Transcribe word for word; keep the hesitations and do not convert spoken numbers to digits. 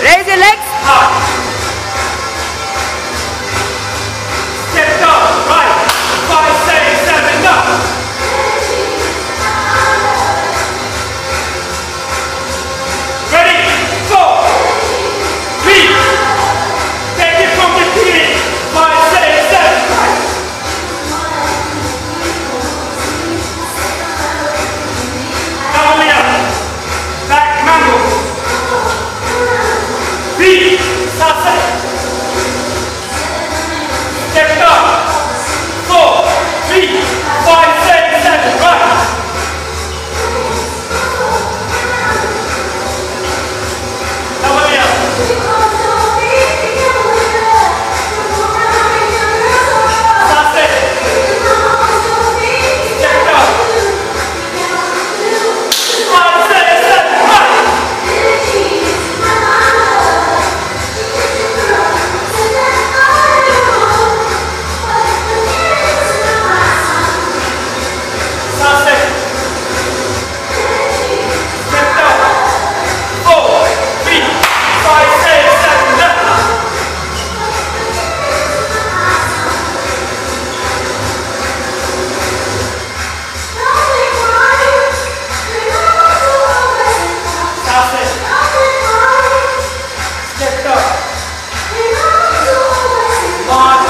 Raise your legs. High. Step down, right. Five, six, seven, go. Ready, four, three. Take it from the beginning. Five, six, seven, right. Cavalier. Back mango. Three, salsa. Step down. Four, three, five, six, seven, right. Cavalier. Salsa. Step down. Five, six, seven, right. Salsa. Step down. Four, three, five, six, seven, left. Salsa. Step down. One,